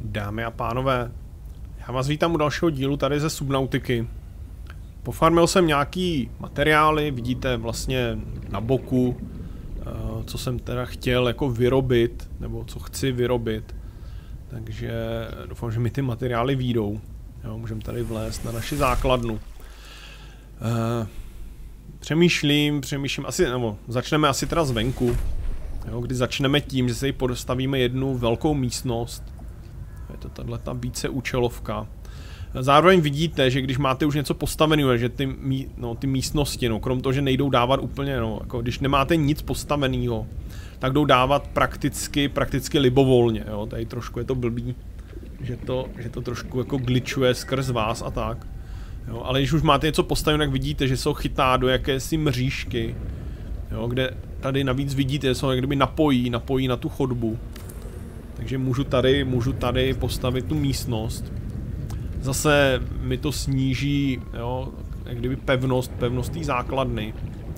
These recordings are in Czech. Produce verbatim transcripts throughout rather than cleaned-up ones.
Dámy a pánové, já vás vítám u dalšího dílu tady ze Subnautiky. Pofarmil jsem nějaký materiály, vidíte vlastně na boku, co jsem teda chtěl jako vyrobit, nebo co chci vyrobit. Takže doufám, že mi ty materiály vyjdou. Jo, můžeme tady vlézt na naši základnu. Přemýšlím, přemýšlím, asi, nebo začneme asi teda zvenku. Jo, kdy začneme tím, že si postavíme jednu velkou místnost. Je to tato víceúčelovka. Zároveň vidíte, že když máte už něco postaveného, že ty, mí, no, ty místnosti, no, krom toho, že nejdou dávat úplně, no, jako když nemáte nic postaveného, tak jdou dávat prakticky, prakticky libovolně, jo, tady trošku je to blbý, že to, že to trošku jako glitchuje skrz vás a tak. Jo, ale když už máte něco postavené, tak vidíte, že jsou chytá do jakési mřížky, jo, kde tady navíc vidíte, že jsou jak kdyby napojí, napojí na tu chodbu. Takže můžu tady, můžu tady postavit tu místnost. Zase mi to sníží, jo, jak kdyby pevnost, pevnost té základny.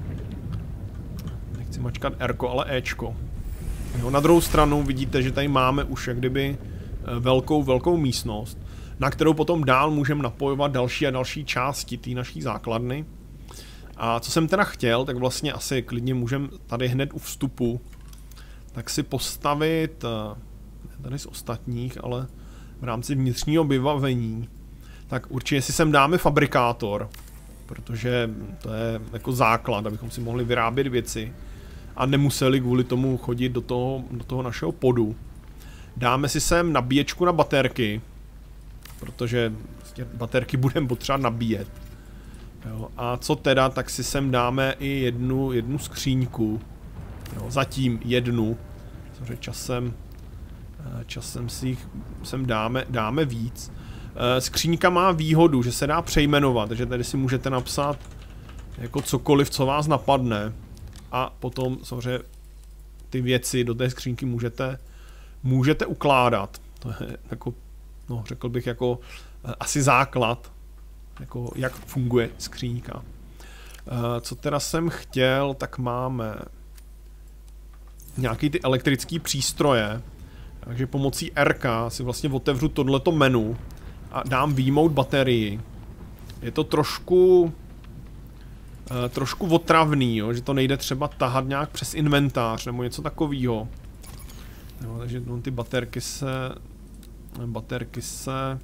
Nechci mačkat R-ko, ale Ečko. Jo, na druhou stranu vidíte, že tady máme už jak kdyby velkou, velkou místnost, na kterou potom dál můžeme napojovat další a další části té naší základny. A co jsem teda chtěl, tak vlastně asi klidně můžeme tady hned u vstupu tak si postavit, tady z ostatních, ale v rámci vnitřního vybavení, tak určitě si sem dáme fabrikátor, protože to je jako základ, abychom si mohli vyrábět věci a nemuseli kvůli tomu chodit do toho, do toho našeho podu. Dáme si sem nabíječku na baterky, protože baterky budeme potřebovat nabíjet. Jo, a co teda, tak si sem dáme i jednu, jednu skříňku, jo, zatím jednu, samozřejmě časem, časem si jich sem dáme, dáme víc. Skříňka má výhodu, že se dá přejmenovat, takže tady si můžete napsat jako cokoliv, co vás napadne a potom samozřejmě ty věci do té skřínky můžete, můžete ukládat. To je jako, no, řekl bych jako asi základ, jako jak funguje skříňka. Co teda jsem chtěl, tak máme nějaký ty elektrické přístroje, takže pomocí R K si vlastně otevřu tohleto menu a dám výjmout baterii. Je to trošku trošku otravný, jo, že to nejde třeba tahat nějak přes inventář nebo něco takového. Takže no, ty baterky se baterky se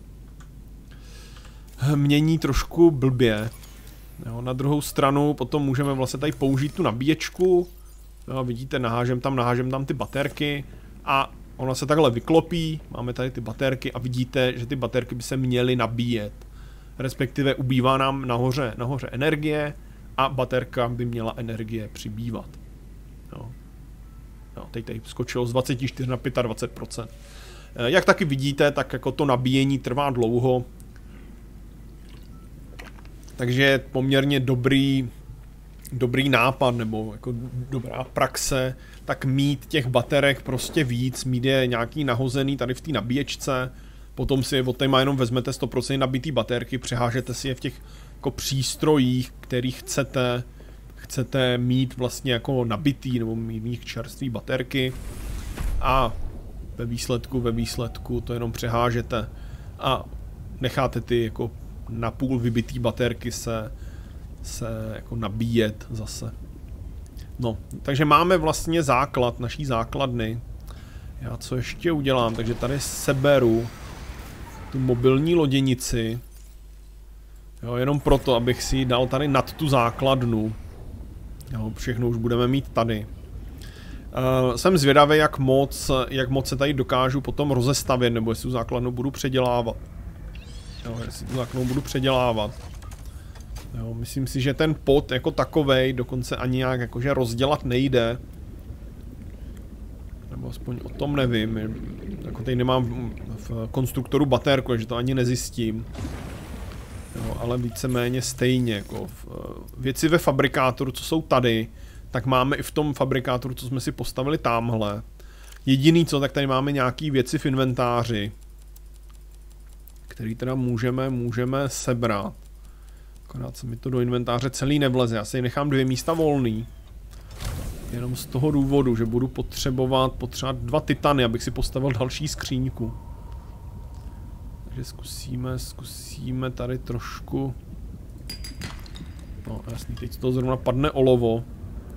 mění trošku blbě. Jo, na druhou stranu potom můžeme vlastně tady použít tu nabíječku. Jo, vidíte, nahážem tam, nahážem tam ty baterky a ona se takhle vyklopí, máme tady ty baterky a vidíte, že ty baterky by se měly nabíjet. Respektive ubývá nám nahoře, nahoře energie a baterka by měla energie přibývat. Jo. Jo, teď tady skočilo z dvacet čtyři na dvacet pět procent. Jak taky vidíte, tak jako to nabíjení trvá dlouho. Takže je poměrně dobrý, dobrý nápad, nebo jako dobrá praxe, tak mít těch baterek prostě víc, mít je nějaký nahozený tady v té nabíječce, potom si od téma jenom vezmete sto procent nabitý baterky, přehážete si je v těch jako přístrojích, který chcete, chcete mít vlastně jako nabitý, nebo mít v nich čerství baterky a ve výsledku, ve výsledku to jenom přehážete a necháte ty jako napůl vybitý baterky se, se jako nabíjet zase. No, takže máme vlastně základ naší základny. Já co ještě udělám, takže tady seberu tu mobilní loděnici. Jo, jenom proto, abych si ji dal tady nad tu základnu. Jo, všechno už budeme mít tady. Uh, jsem zvědavý, jak moc, jak moc se tady dokážu potom rozestavět, nebo jestli tu základnu budu předělávat. Jo, jestli tu základnu budu předělávat. Jo, myslím si, že ten pod jako takovej dokonce ani nějak jakože rozdělat nejde. Nebo aspoň o tom nevím. Jako tady nemám v konstruktoru baterku, takže to ani nezjistím. Jo, ale víceméně stejně. Jako v, věci ve fabrikátoru, co jsou tady, tak máme i v tom fabrikátoru, co jsme si postavili tamhle. Jediný co, tak tady máme nějaký věci v inventáři, který teda můžeme, můžeme sebrat. Akorát se mi to do inventáře celý nevleze, já si nechám dvě místa volný. Jenom z toho důvodu, že budu potřebovat, potřebovat dva titany, abych si postavil další skříňku. Takže zkusíme, zkusíme tady trošku... No jasný, teď to zrovna padne olovo.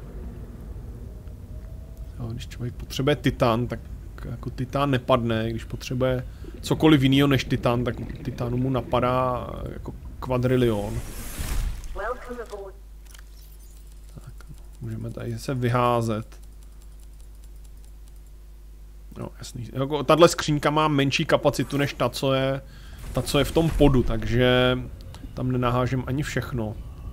Jo, když člověk potřebuje titan, tak jako titan nepadne, když potřebuje cokoliv jiného než titan, tak titanu mu napadá jako kvadrilion. Tak, můžeme tady se vyházet. No, jasný. Jako, tahle skřínka má menší kapacitu než ta, co je, ta, co je v tom podu, takže tam nenahážem ani všechno.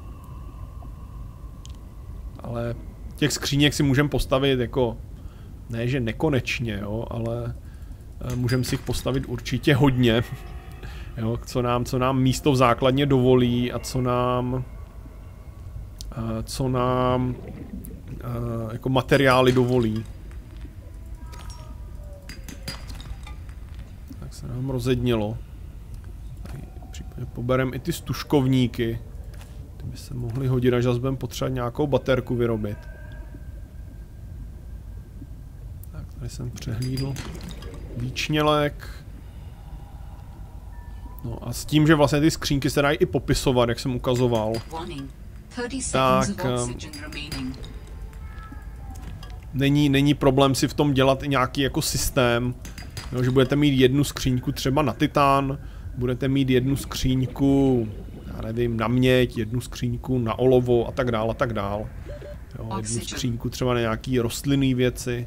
Ale těch skříněk si můžeme postavit jako, ne že nekonečně, jo, ale můžeme si jich postavit určitě hodně. Jo, co nám, co nám místo v základně dovolí a co nám, co nám jako materiály dovolí. Tak se nám rozednilo. Případně pobereme i ty stužkovníky. Ty by se mohly hodit, až zase budeme potřebovat nějakou baterku vyrobit. Tak, tady jsem přehlídl výčnělek. No a s tím, že vlastně ty skřínky se dají i popisovat, jak jsem ukazoval. Tak... Není, není problém si v tom dělat i nějaký jako systém. Jo, že budete mít jednu skříňku třeba na titán, budete mít jednu skříňku, já nevím, na měď, jednu skříňku na olovo a tak dál a tak dál. Jo, jednu skříňku třeba na nějaký rostlinné věci.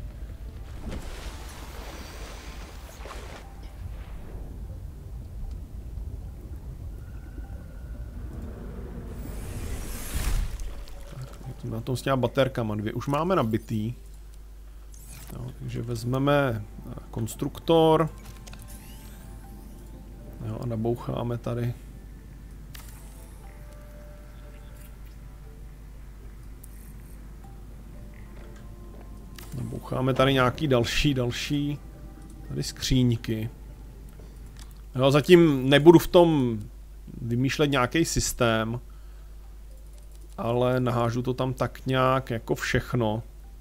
Tak, na tom s těma baterkama dvě už máme nabitý. Jo, takže vezmeme konstruktor. Jo, a naboucháme tady. Naboucháme tady nějaký další, další tady skříňky. Jo, zatím nebudu v tom vymýšlet nějaký systém, ale nahážu to tam tak nějak jako všechno.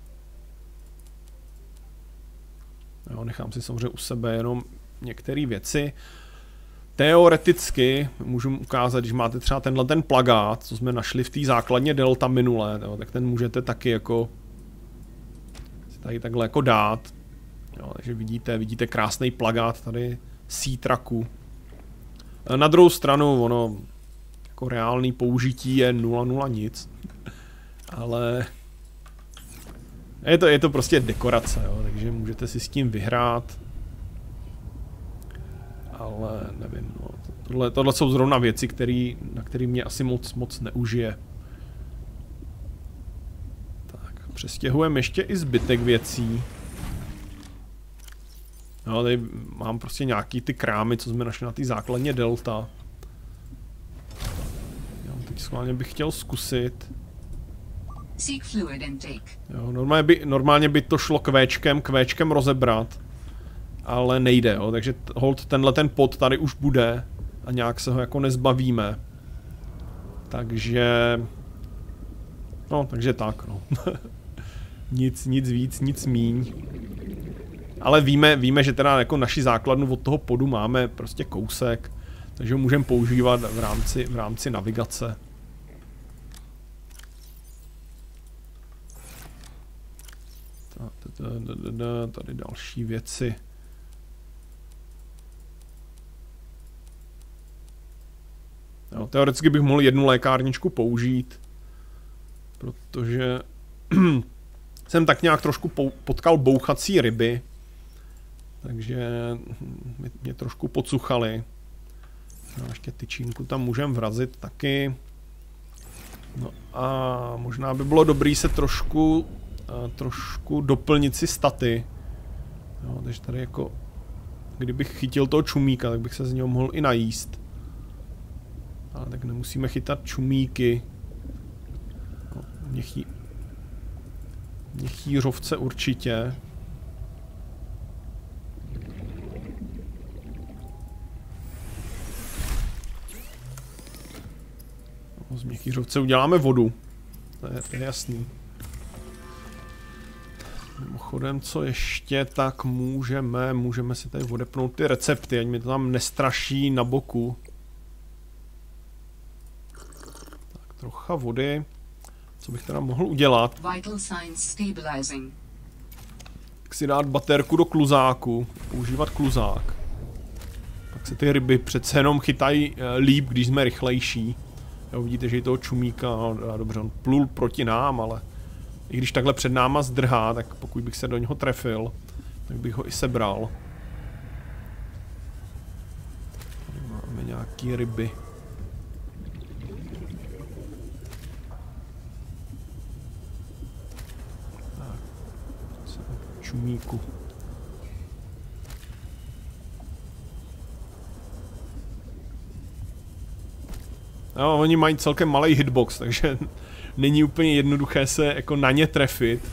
Jo, nechám si samozřejmě u sebe jenom některé věci. Teoreticky můžu ukázat, když máte třeba tenhle ten plagát, co jsme našli v té základně Delta minule, jo, tak ten můžete taky jako si tady takhle jako dát. Jo, takže vidíte, vidíte krásný plagát tady Sea-Trucku. Na druhou stranu ono jako reálný použití je nula nula nic, ale je to, je to prostě dekorace, jo, takže můžete si s tím vyhrát. Ale nevím, no, tohle, tohle jsou zrovna věci, který, na které mě asi moc, moc neužije. Tak, přestěhujeme ještě i zbytek věcí. No, tady mám prostě nějaký ty krámy, co jsme našli na té základně Delta. Jo, teď schválně bych chtěl zkusit. Jo, normálně, by, normálně by to šlo kvéčkem, kvéčkem rozebrat. Ale nejde, jo, takže hold tenhle ten pod tady už bude a nějak se ho jako nezbavíme. Takže... No, takže tak, no. nic, nic víc, nic míň. Ale víme, víme, že teda jako naši základnu od toho podu máme prostě kousek, takže ho můžeme používat v rámci, v rámci navigace. Tady další věci. Jo, teoreticky bych mohl jednu lékárničku použít, protože jsem tak nějak trošku potkal bouchací ryby, takže mě trošku podsuchali. No, ještě tyčínku tam můžeme vrazit taky. No a možná by bylo dobrý se trošku, trošku doplnit si staty. Jo, takže tady jako, kdybych chytil toho čumíka, tak bych se z něho mohl i najíst. Ale tak nemusíme chytat čumíky. No, měchý... Měchýřovce určitě. No, z měchýřovce uděláme vodu. To je, to je jasný. Mimochodem, co ještě, tak můžeme, můžeme si tady odepnout ty recepty, ať mi to tam nestraší na boku. Tak trocha vody. Co bych teda mohl udělat? Tak si dát baterku do kluzáku, používat kluzák. Tak se ty ryby přece jenom chytají líp, když jsme rychlejší. Jo, vidíte, že je toho čumíka, no, dobře, on plul proti nám, ale i když takhle před náma zdrhá, tak pokud bych se do něho trefil, tak bych ho i sebral. Tady máme nějaký ryby. Tak, čumíku. No, oni mají celkem malý hitbox, takže není úplně jednoduché se jako na ně trefit.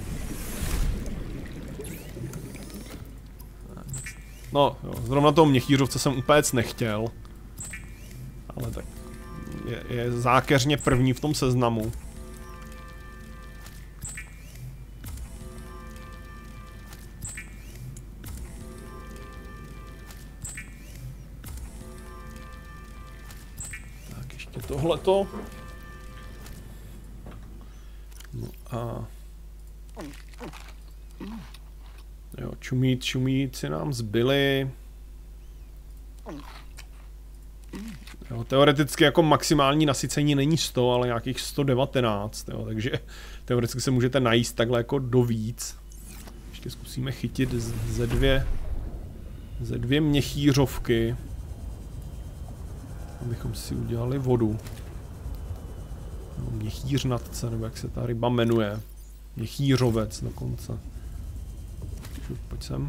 No, jo, zrovna toho měchýřovce jsem úplně nechtěl. Ale tak je, je zákeřně první v tom seznamu. Tohleto. No a... Jo, čumít, čumíci nám zbyli. Jo, teoreticky jako maximální nasycení není sto, ale nějakých sto devatenáct, jo, takže teoreticky se můžete najíst takhle jako do víc. Ještě zkusíme chytit ze dvě, ze dvě měchýřovky. Abychom si udělali vodu. No, měchýřnatce, nebo jak se ta ryba jmenuje. Měchýřovec dokonce. Šup, pojď sem.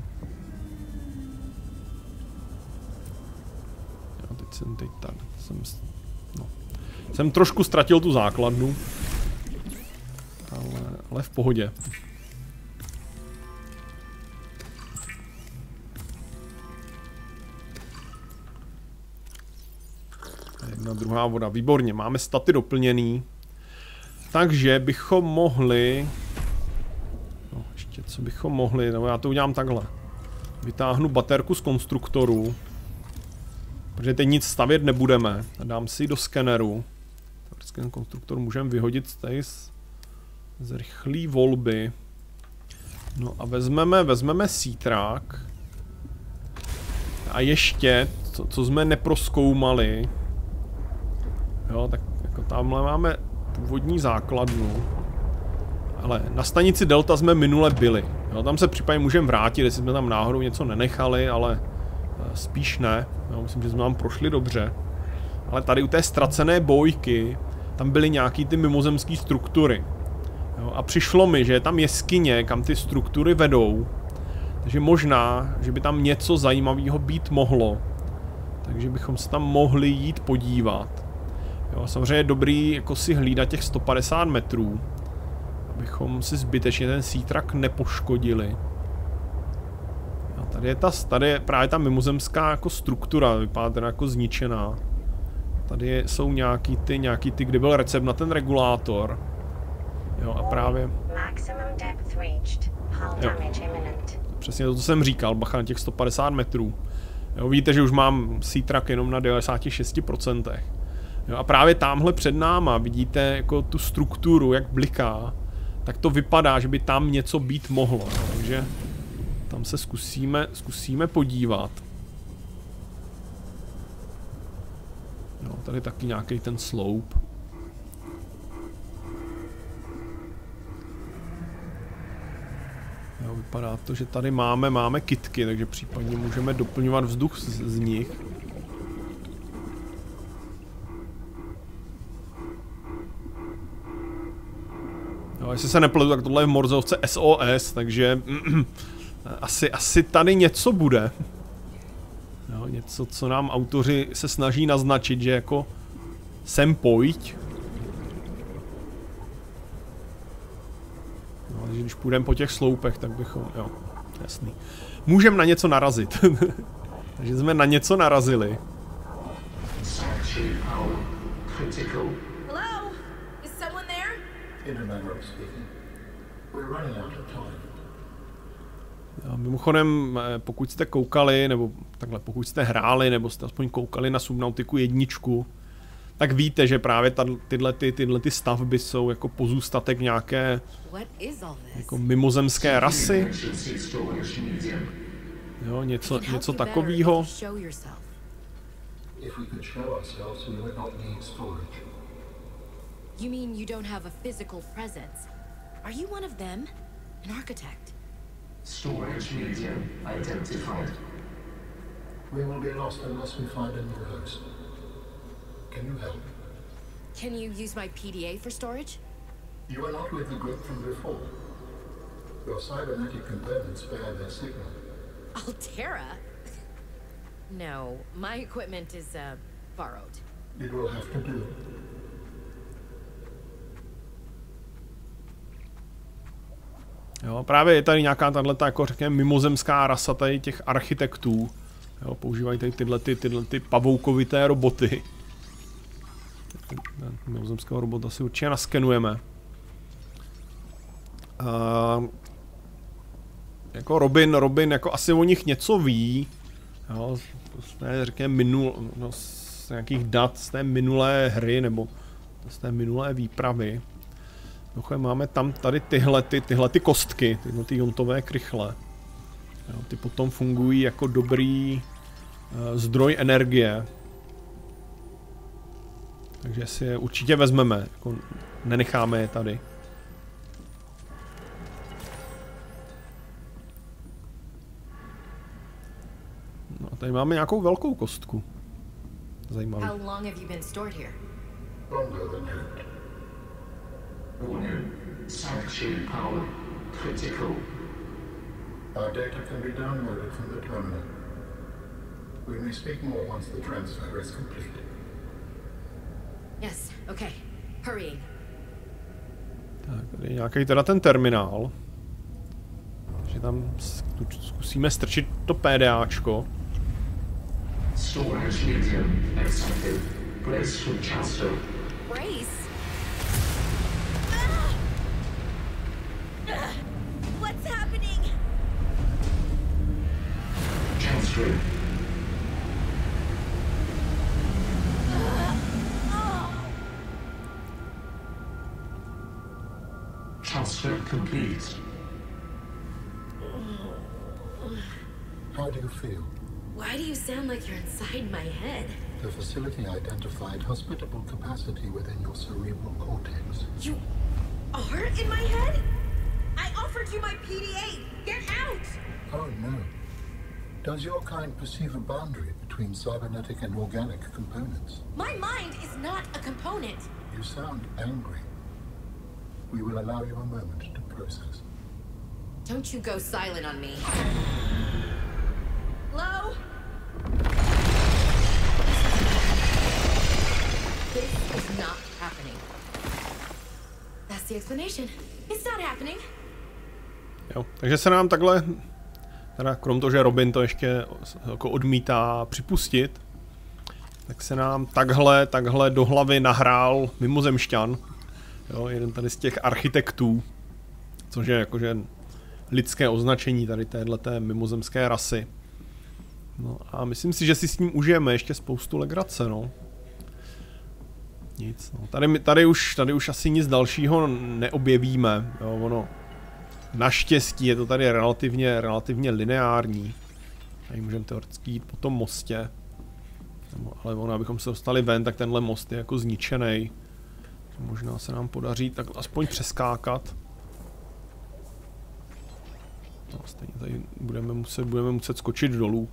Já teď jsem teď tak. Jsem, no. jsem trošku ztratil tu základnu. Ale, ale v pohodě. Jedna druhá voda, výborně, máme staty doplněný. Takže bychom mohli... No, ještě co bychom mohli, nebo já to udělám takhle. Vytáhnu baterku z konstruktoru. Protože teď nic stavět nebudeme. A dám si ji do skeneru. Ten konstruktor můžeme vyhodit tady z, z rychlé volby. No a vezmeme, vezmeme sítrák. A ještě, co, co jsme neprozkoumali... Jo, tak jako tamhle máme původní základnu. Ale na stanici Delta jsme minule byli. Jo, tam se případně můžeme vrátit, jestli jsme tam náhodou něco nenechali, ale spíš ne. Jo, myslím, že jsme tam prošli dobře. Ale tady u té ztracené bojky, tam byly nějaký ty mimozemské struktury. Jo, a přišlo mi, že je tam jeskyně, kam ty struktury vedou. Takže možná, že by tam něco zajímavého být mohlo. Takže bychom se tam mohli jít podívat. Jo, samozřejmě je dobrý jako si hlídat těch sto padesát metrů, abychom si zbytečně ten sítrak nepoškodili. Jo, tady je ta, tady je právě ta mimozemská jako struktura, vypadá teda jako zničená. Tady jsou nějaký ty, nějaký ty, kde byl recept na ten regulátor. Jo, a právě... Jo. Přesně to, co jsem říkal, bacha na těch sto padesát metrů. Jo, vidíte, že už mám sítrak jenom na devadesát šest procent. Jo, a právě tamhle před náma vidíte jako tu strukturu, jak bliká, tak to vypadá, že by tam něco být mohlo. Takže tam se zkusíme, zkusíme podívat. Jo, tady taky nějaký ten sloup. Jo, vypadá to, že tady máme, máme kytky, takže případně můžeme doplňovat vzduch z, z nich. Jo, jestli se nepletu, tak tohle je v morzovce S O S, takže asi, asi tady něco bude. Jo, něco, co nám autoři se snaží naznačit, že jako sem pojď. No, takže když půjdeme po těch sloupech, tak bychom, jo, jasný. Můžeme na něco narazit. Takže jsme na něco narazili. A mimochodem, pokud jste koukali, nebo takhle, pokud jste hráli, nebo jste aspoň koukali na Subnautiku jedničku, tak víte, že právě tady, tyhle, ty, tyhle ty stavby jsou jako pozůstatek nějaké jako mimozemské rasy. Jo, něco, něco takového. You mean you don't have a physical presence? Are you one of them? An architect? Storage medium identified. We will be lost unless we find a new host. Can you help? Can you use my P D A for storage? You are not with the group from before. Your cybernetic components bear their signal. Altera? No, my equipment is, uh, borrowed. It will have to do. Jo, právě je tady nějaká tato, jako řekněme, mimozemská rasa tady těch architektů. Jo, používají tady tyhle, ty, tyhle ty pavoukovité roboty. Mimozemského robota si určitě naskenujeme. Uh, jako Robin, Robin jako asi o nich něco ví. Jo, ne, řekněme minul, no, z nějakých dat z té minulé hry, nebo z té minulé výpravy. Dochoj, máme tam tady tyhle, ty, tyhle ty kostky, tyhle ty jontové krychle. Jo, ty potom fungují jako dobrý uh, zdroj energie. Takže si je určitě vezmeme, jako nenecháme je tady. No a tady máme nějakou velkou kostku. Zajímavý. How long have you been stored here? Longer than hoped. Warning. Sanctuary power critical. Our data can be downloaded from the terminal. We may speak more once the transfer is complete. Yes, okay. Hurrying. Tak, tady je nějaký teda ten terminál. Takže tam zkusíme strčit to PDAčko. Storage medium accepted. Brace from Chasto. Brace? What's happening? Transfer. Transfer complete. How do you feel? Why do you sound like you're inside my head? The facility identified hospitable capacity within your cerebral cortex. You are in my head? I offered you my P D A! Get out! Oh no. Does your kind perceive a boundary between cybernetic and organic components? My mind is not a component! You sound angry. We will allow you a moment to process. Don't you go silent on me. Hello? This is not happening. That's the explanation. It's not happening. Jo, takže se nám takhle, teda krom toho, že Robin to ještě jako odmítá připustit, tak se nám takhle, takhle do hlavy nahrál mimozemšťan. Jo, jeden tady z těch architektů, což je jakože lidské označení tady téhleté mimozemské rasy. No a myslím si, že si s ním užijeme ještě spoustu legrace, no. Nic, no. Tady, tady, už, tady už asi nic dalšího neobjevíme, jo, ono. Naštěstí je to tady relativně, relativně lineární. Tady můžeme teoreticky jít po tom mostě. Ale ono, abychom se dostali ven, tak tenhle most je jako zničený. Možná se nám podaří tak aspoň přeskákat. No, stejně tady budeme muset, budeme muset skočit dolů.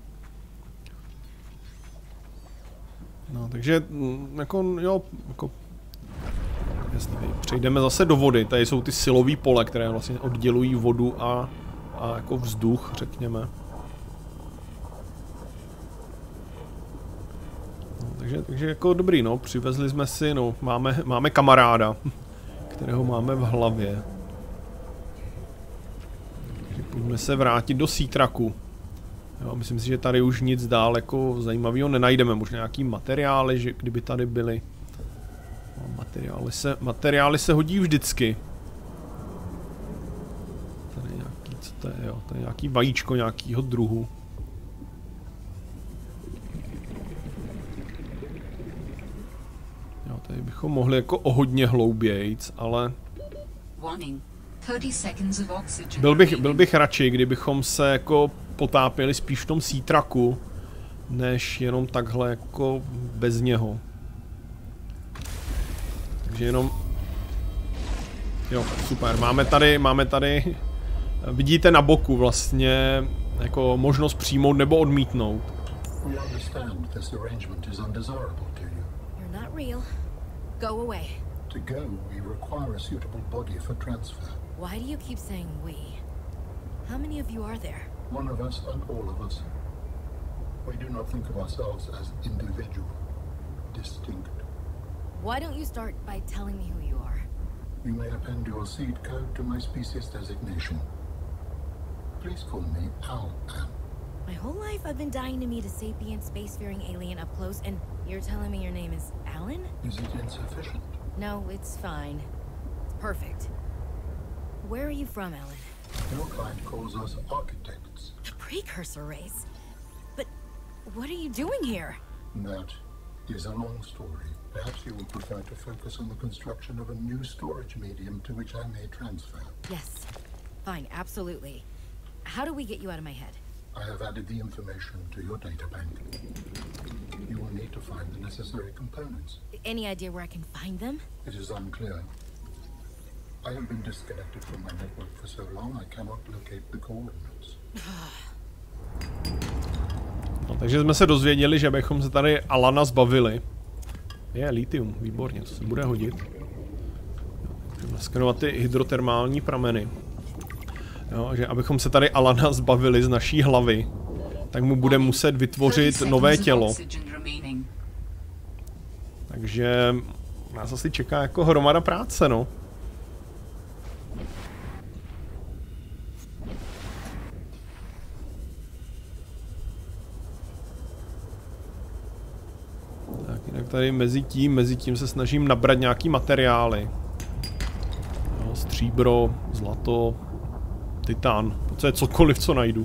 No, takže jako, jo, jako, jasně, přejdeme zase do vody. Tady jsou ty silové pole, které vlastně oddělují vodu a, a jako vzduch, řekněme. No, takže, takže jako dobrý, no, přivezli jsme si, no, máme, máme kamaráda, kterého máme v hlavě. Takže pojďme se vrátit do Seatracku. Jo, myslím si, že tady už nic dál jako zajímavého nenajdeme, možná nějaký materiály, že kdyby tady byly. No, materiály, se, materiály se hodí vždycky. Tady nějaký, co to je, jo, to je nějaký vajíčko nějakýho druhu. Jo, tady bychom mohli jako o hodně hloubějc, ale... Byl bych, byl bych radši, kdybychom se jako potápěli spíš v tom sítraku, než jenom takhle jako bez něho. Takže jenom... Jo, super, máme tady, máme tady... Vidíte na boku vlastně jako možnost přijmout nebo odmítnout. We understand this arrangement is undesirable to you. You're not real. Go away. To go, we require a suitable body for transfer. Why do you keep saying we? How many of you are there? One of us and all of us. We do not think of ourselves as individual, distinct. Why don't you start by telling me who you are? You may append your seed code to my species designation. Please call me Al An. My whole life I've been dying to meet a sapient spacefaring alien up close, and you're telling me your name is Alan? Is it insufficient? No, it's fine. It's perfect. Where are you from, Alan? Your client calls us architects. The precursor race? But what are you doing here? That is a long story. Perhaps you would prefer to focus on the construction of a new storage medium to which I may transfer. Yes. Fine, absolutely. How do we get you out of my head? I have added the information to your data bank. You will need to find the necessary components. Any idea where I can find them? It is unclear. I have been disconnected from my network for so long I cannot locate the coordinates. No, takže jsme se dozvěděli, že bychom se tady Alana zbavili. Je, litium, výborně, to se bude hodit. Můžeme skenovat ty hydrotermální prameny. Jo, že abychom se tady Alana zbavili z naší hlavy, tak mu bude muset vytvořit nové tělo. Takže nás asi čeká jako hromada práce, no. Tak jinak tady mezi tím, mezi tím se snažím nabrat nějaký materiály. Jo, stříbro, zlato, titán, to je cokoliv, co najdu.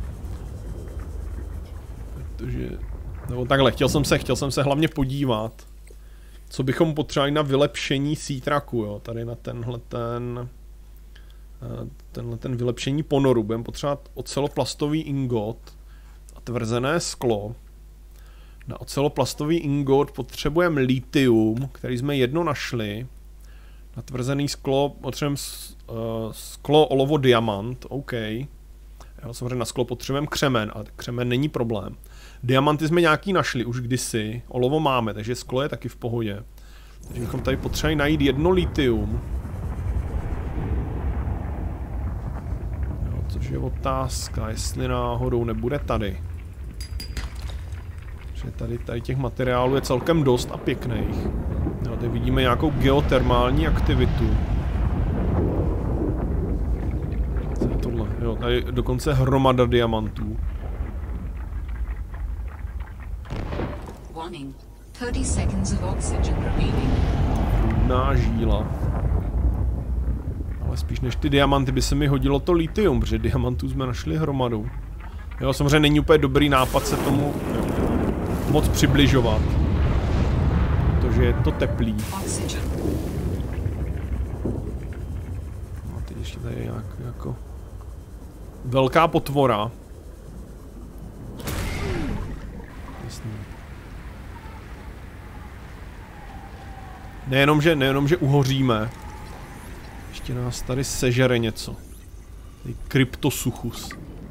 Protože, nebo takhle, chtěl jsem se, chtěl jsem se hlavně podívat, co bychom potřebovali na vylepšení sítraku, jo, tady na tenhle ten, tenhle ten vylepšení ponoru. Budeme potřebovat oceloplastový ingot a tvrzené sklo. Na oceloplastový ingot potřebujeme litium, který jsme jedno našli. Na tvrzený sklo potřebujeme uh, sklo, olovo, diamant, OK. Jo, samozřejmě na sklo potřebujeme křemen, ale křemen není problém. Diamanty jsme nějaký našli už kdysi, olovo máme, takže sklo je taky v pohodě. Takže bychom tady potřebovali najít jedno litium. Jo, což je otázka, jestli náhodou nebude tady. Že tady, tady těch materiálů je celkem dost a pěkných. Jo, tady vidíme nějakou geotermální aktivitu. Co je tohle? Jo, tady dokonce hromada diamantů. Rudná žíla. Ale spíš než ty diamanty by se mi hodilo to litium, protože diamantů jsme našli hromadu. Jo, samozřejmě není úplně dobrý nápad se tomu jo, moc přibližovat. Protože je to teplý. No, teď ještě tady je nějak, jako velká potvora. Jasný. Nejenom, že, nejenom, že uhoříme. Ještě nás tady sežere něco. Tady kryptosuchus.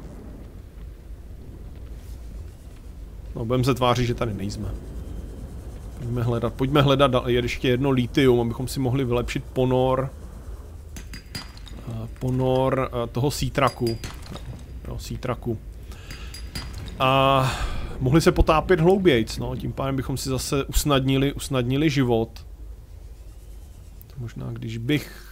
No, budeme se tvářit, že tady nejsme. Pojďme hledat, pojďme hledat ještě jedno litium, abychom si mohli vylepšit ponor. Ponor toho sítraku. Jo, sítraku. A mohli se potápět hloubějc, no, tím pádem bychom si zase usnadnili, usnadnili život. To možná, když bych...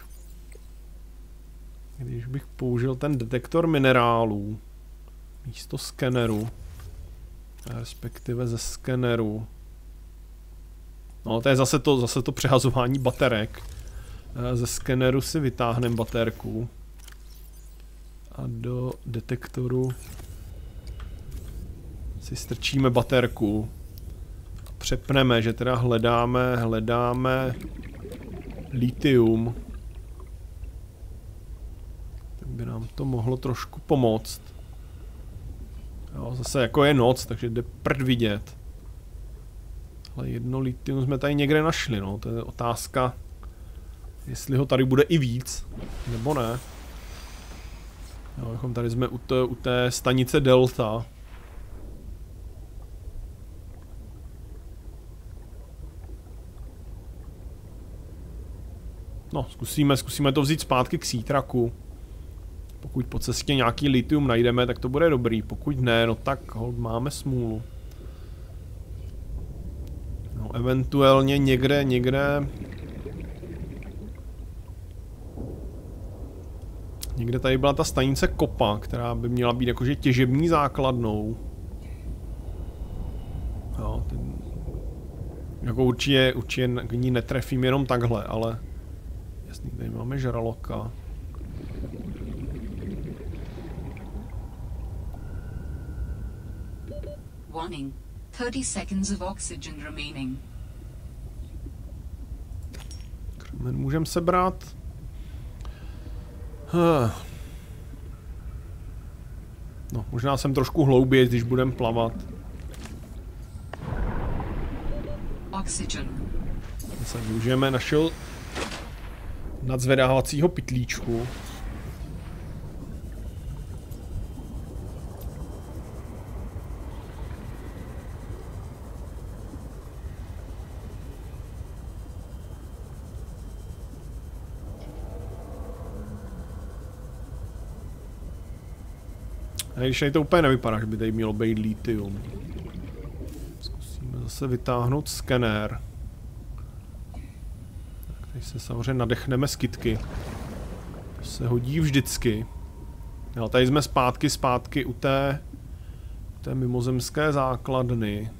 Když bych použil ten detektor minerálů místo skeneru, respektive ze skeneru. No, to je zase to, zase to přehazování baterek. Ze skeneru si vytáhneme baterku. A do detektoru si strčíme baterku. Přepneme, že teda hledáme, hledáme litium. Tak by nám to mohlo trošku pomoct. Jo, zase jako je noc, takže jde prd vidět. Ale jedno litium jsme tady někde našli, no. To je otázka, jestli ho tady bude i víc, nebo ne. Jo, tady jsme u té, u té stanice Delta. No, zkusíme, zkusíme to vzít zpátky k Seatracku. Pokud po cestě nějaký litium najdeme, tak to bude dobrý. Pokud ne, no tak hold, máme smůlu. No, eventuálně někde, někde... Někde tady byla ta stanice kopa, která by měla být jakože těžební základnou. Jo, ten... Jako určitě, určitě k ní netrefím jenom takhle, ale... Jasný, tady máme žraloka. Warning. thirty seconds of oxygen remaining. Křemen můžeme sebrat. Huh. No, možná jsem trošku hlouběji, když budeme plavat. Oxygen. Se využijeme našeho nadzvedávacího pytlíčku. A když tady to úplně nevypadá, že by tady mělo být litium. Zkusíme zase vytáhnout skenér. Tak tady se samozřejmě nadechneme z kytky. To se hodí vždycky. Jo, tady jsme zpátky, zpátky u té, u té mimozemské základny.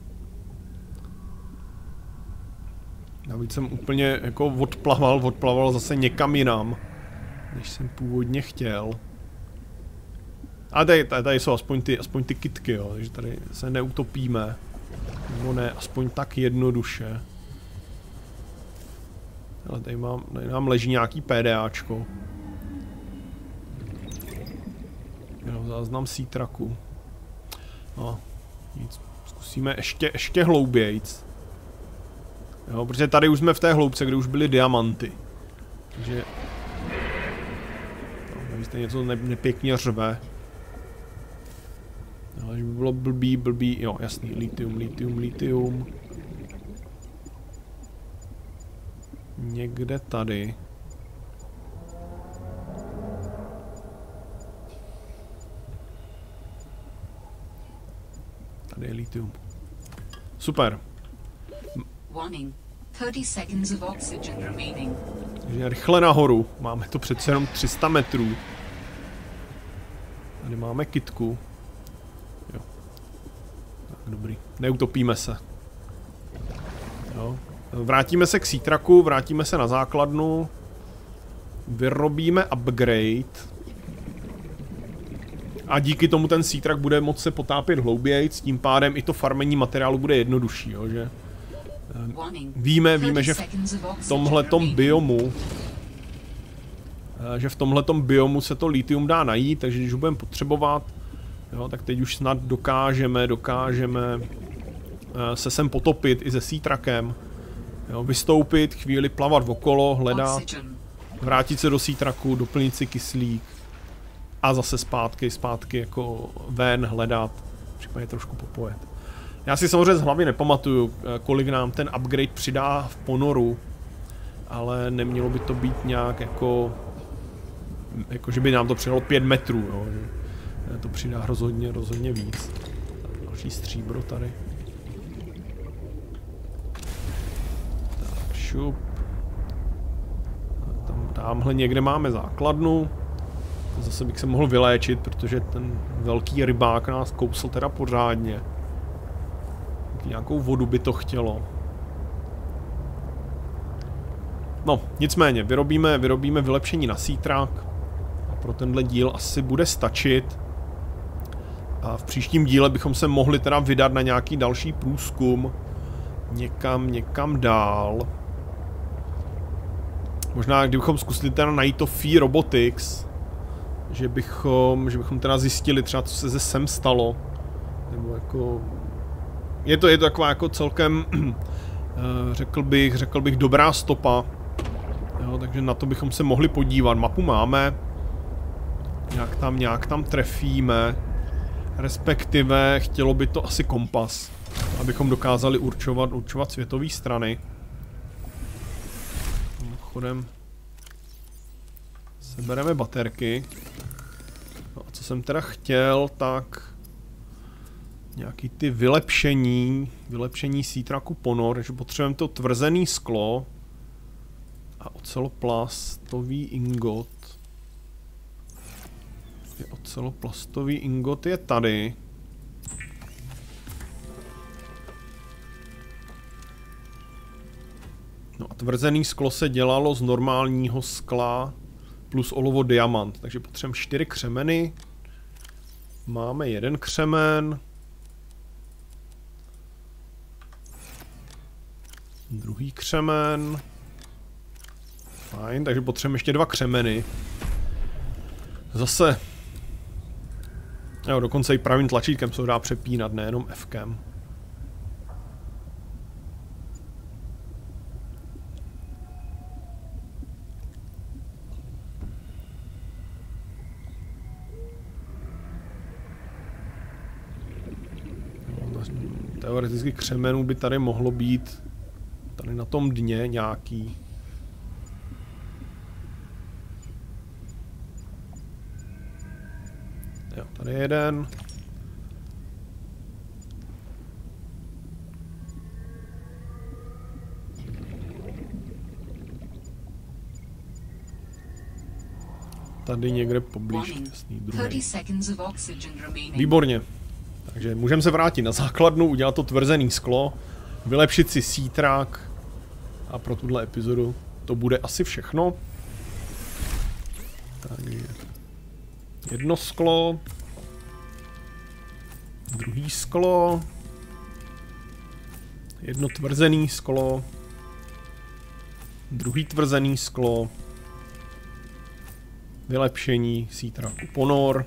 Navíc jsem úplně jako odplaval, odplaval zase někam jinam, než jsem původně chtěl. A tady, tady, tady jsou aspoň ty, aspoň ty kytky, jo, takže tady se neutopíme. Nebo ne, aspoň tak jednoduše. Ale tady, mám, tady nám leží nějaký PDAčko. Jo, záznam Seatracku. No, nic, zkusíme ještě, ještě hloubějc. Jo, protože tady už jsme v té hloubce, kde už byly diamanty. Takže... No, tady jste něco ne, nepěkně řve. Ale že by bylo blbý, blbý, jo, jasný, litium, litium, litium. Někde tady. Tady je litium. Super. Warning. thirty seconds of oxygen remaining. Takže rychle nahoru. Máme to přece jenom tři sta metrů. Tady máme kytku. Jo. Tak, dobrý. Neutopíme se. Jo. Vrátíme se k Seatracku, vrátíme se na základnu. Vyrobíme upgrade. A díky tomu ten Seatrack bude moct se potápět hlouběji, tím pádem i to farmení materiálu bude jednodušší, jo, že? Víme, víme, že v tomhletom biomu že v tomhletom biomu se to litium dá najít, takže když ho budeme potřebovat, jo, tak teď už snad dokážeme, dokážeme se sem potopit i se Seatrackem, jo, vystoupit, chvíli plavat okolo, hledat, vrátit se do Seatracku, doplnit si kyslík a zase zpátky, zpátky jako ven hledat, případně trošku popojet. Já si samozřejmě z hlavy nepamatuju, kolik nám ten upgrade přidá v ponoru, ale nemělo by to být nějak jako, jako že by nám to přidalo pět metrů, jo, že to přidá rozhodně, rozhodně víc. Další stříbro tady. Tak, šup. Tam, tamhle někde máme základnu. Zase bych se mohl vyléčit, protože ten velký rybák nás kousl teda pořádně. Nějakou vodu by to chtělo. No, nicméně, vyrobíme, vyrobíme vylepšení na Seatrack. A pro tenhle díl asi bude stačit. A v příštím díle bychom se mohli teda vydat na nějaký další průzkum. Někam, někam dál. Možná kdybychom zkusili teda najít to Phi Robotics, že bychom, že bychom teda zjistili třeba, co se ze sem stalo. Nebo jako... Je to, je to taková jako celkem, řekl bych, řekl bych dobrá stopa. Jo, takže na to bychom se mohli podívat. Mapu máme. Nějak tam, nějak tam trefíme. Respektive chtělo by to asi kompas, abychom dokázali určovat, určovat světové strany. Mimochodem sebereme baterky. No a co jsem teda chtěl, tak nějaký ty vylepšení, vylepšení Sea-Trucku Ponor, že potřebujeme to tvrzený sklo a oceloplastový ingot. Oceloplastový ingot je tady. No a tvrzený sklo se dělalo z normálního skla plus olovo diamant, takže potřebujeme čtyři křemeny. Máme jeden křemen. Druhý křemen. Fajn, takže potřebujeme ještě dva křemeny. Zase. Jo, dokonce i pravým tlačítkem se ho dá přepínat, nejenom F-kem. Teoreticky křemenů by tady mohlo být tady na tom dně nějaký. Jo, tady je jeden. Tady někde poblíž. Jasný, druhý. Výborně. Takže můžeme se vrátit na základnu, udělat to tvrzený sklo, vylepšit si Sea-Truck a pro tuhle epizodu to bude asi všechno. Takže jedno sklo, druhý sklo, jedno tvrzený sklo, druhý tvrzený sklo, vylepšení Sea-Trucku Ponor.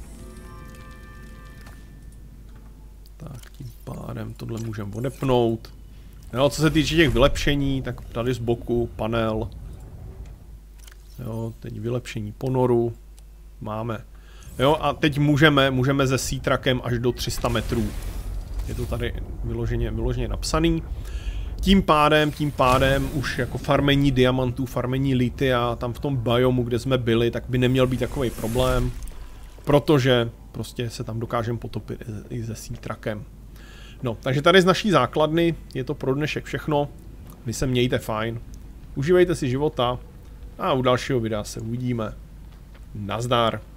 Tak tím pádem tohle můžeme odepnout. Jo, co se týče těch vylepšení, tak tady z boku panel. Jo, teď vylepšení ponoru máme. Jo, a teď můžeme, můžeme se Sea-Truckem až do tři sta metrů. Je to tady vyloženě, vyloženě napsaný. Tím pádem, tím pádem už jako farmení diamantů, farmení litia, tam v tom biomu, kde jsme byli, tak by neměl být takový problém. Protože prostě se tam dokážeme potopit i se Sea-Truckem. No, takže tady z naší základny je to pro dnešek všechno. Vy se mějte fajn. Užívejte si života a u dalšího videa se uvidíme. Nazdar.